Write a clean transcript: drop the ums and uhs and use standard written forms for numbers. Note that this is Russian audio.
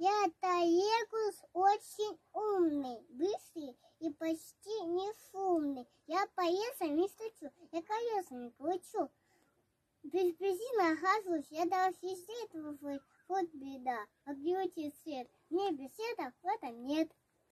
Я троллейбус очень умный, быстрый и почти не шумный. Я поездом не стучу, я колесами кручу. Без бензина газусь, я дал везде твой, вот беда. Отбьете свет, мне без света в этом нет.